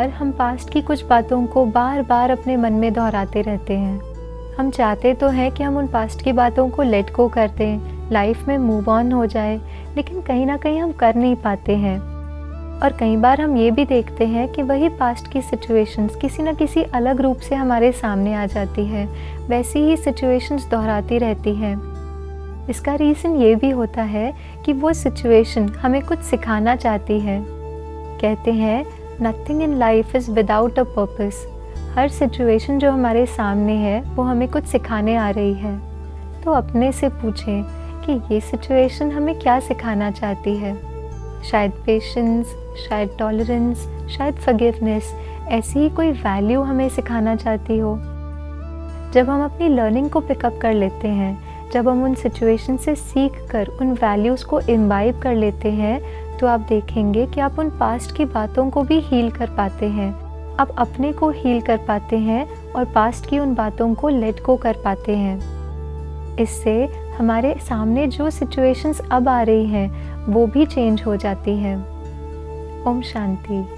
बार हम पास्ट की कुछ बातों को बार बार अपने मन में दोहराते रहते हैं। हम चाहते तो हैं कि हम उन पास्ट की बातों को लेट गो कर दें, लाइफ में मूव ऑन हो जाए, लेकिन कहीं ना कहीं हम कर नहीं पाते हैं। और कई बार हम ये भी देखते हैं कि वही पास्ट की सिचुएशंस किसी न किसी अलग रूप से हमारे सामने आ जाती है, वैसी ही सिचुएशंस दोहराती रहती हैं। इसका रीज़न ये भी होता है कि वो सिचुएशन हमें कुछ सिखाना चाहती है। कहते हैं nothing in life is without a purpose. हर सिचुएशन जो हमारे सामने है वो हमें कुछ सिखाने आ रही है। तो अपने से पूछें कि ये सिचुएशन हमें क्या सिखाना चाहती है। शायद पेशेंस, शायद टॉलरेंस, शायद फॉरगिवनेस, ऐसी ही कोई वैल्यू हमें सिखाना चाहती हो। जब हम अपनी लर्निंग को पिकअप कर लेते हैं, जब हम उन सिचुएशन से सीख कर उन वैल्यूज़ को इम्बाइब कर लेते हैं, तो आप देखेंगे कि आप उन पास्ट की बातों को भी हील कर पाते हैं। आप अपने को हील कर पाते हैं और पास्ट की उन बातों को लेट गो कर पाते हैं। इससे हमारे सामने जो सिचुएशंस अब आ रही हैं वो भी चेंज हो जाती हैं। ओम शांति।